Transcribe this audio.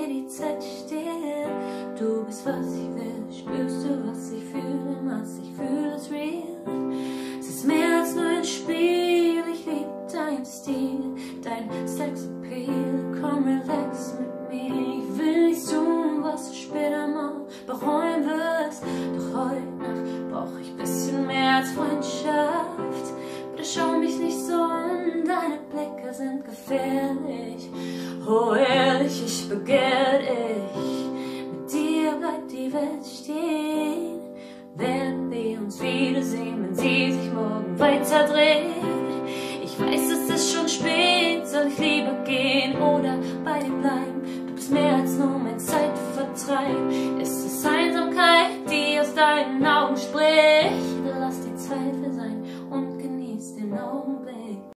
die Zeit still. Du bist, was ich will, spürst du, was ich fühle, was ich fühle, ist real. Es ist mehr als nur ein Spiel, ich lieb dein Stil, dein Sexappeal. Komm, relax mit mir, ich will nichts tun, was du später mal bereuen wirst. Doch heute Nacht brauch ich bisschen mehr als Freundschaft. Bitte schau mich nicht so an, deine Blicke sind gefährlich. Oh ehrlich, ich begehr dich, mit dir bleibt die Welt stehen. Werden wir uns wiedersehen, wenn sie sich morgen weiter dreht? Ich weiß, es ist schon spät, soll ich lieber gehen oder bei dir bleiben? Du bist mehr als nur mein Zeitvertreib.